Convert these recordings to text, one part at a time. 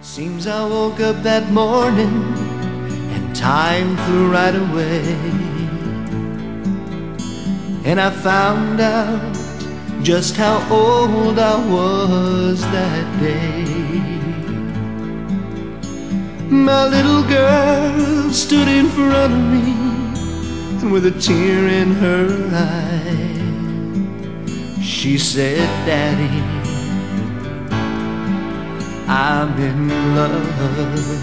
Seems I woke up that morning and time flew right away, and I found out just how old I was that day. My little girl stood in front of me, and with a tear in her eye, she said, "Daddy, I'm in love."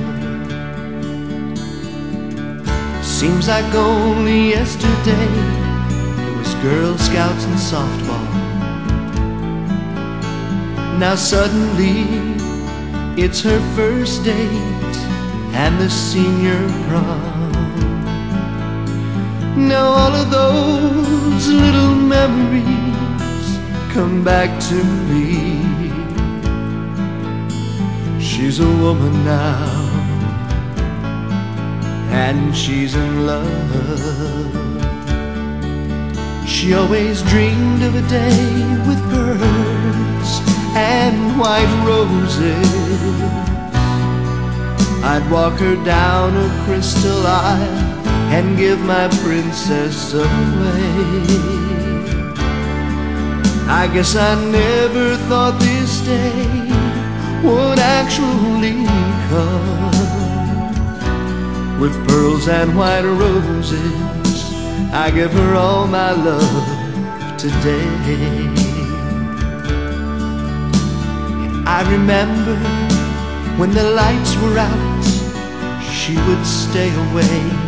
Seems like only yesterday it was Girl Scouts and softball. Now suddenly it's her first date and the senior prom. Now all of those little memories come back to me. She's a woman now, and she's in love. She always dreamed of a day with pearls and white roses. I'd walk her down a crystal aisle and give my princess away. I guess I never thought this day would actually come. With pearls and white roses, I give her all my love today. And I remember when the lights were out, she would stay awake,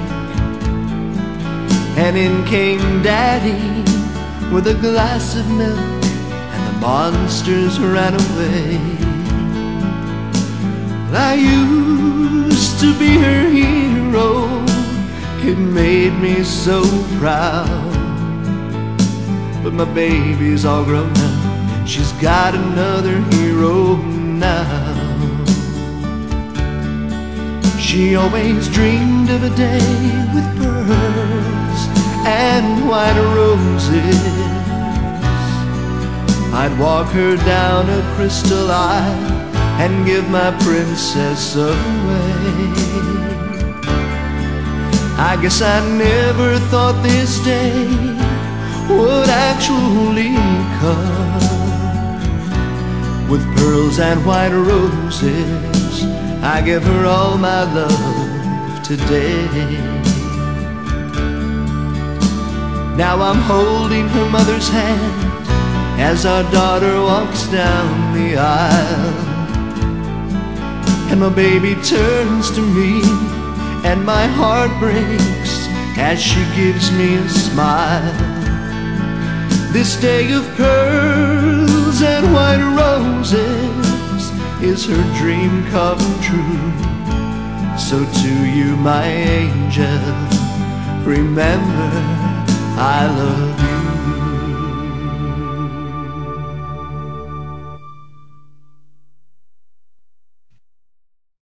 and in came Daddy with a glass of milk, and the monsters ran away. I used to be her hero, it made me so proud. But my baby's all grown up, she's got another hero now. She always dreamed of a day with pearls and white roses. I'd walk her down a crystal aisle and give my princess away. I guess I never thought this day would actually come. With pearls and white roses, I give her all my love today. Now I'm holding her mother's hand as our daughter walks down the aisle, and my baby turns to me, and my heart breaks as she gives me a smile. This day of pearls and white roses is her dream come true. So to you, my angel, remember I love you.